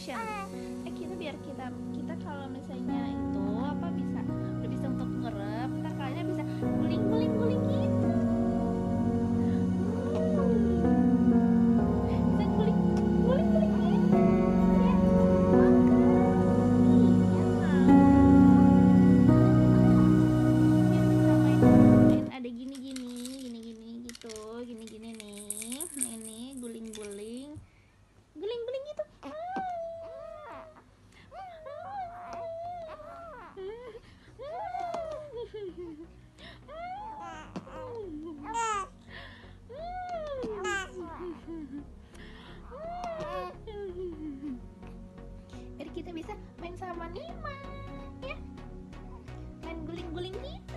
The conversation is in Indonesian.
action. Kita biar kita kalau misalnya itu apa bisa udah bisa untuk ngerep, ntar kalian bisa guling guling guling gitu. Bisa guling guling guling gitu ya. Biar bisa main ada gini gitu, gini nih. Ini guling guling gitu. Biar kita bisa main sama Nima ya, main guling-guling gitu.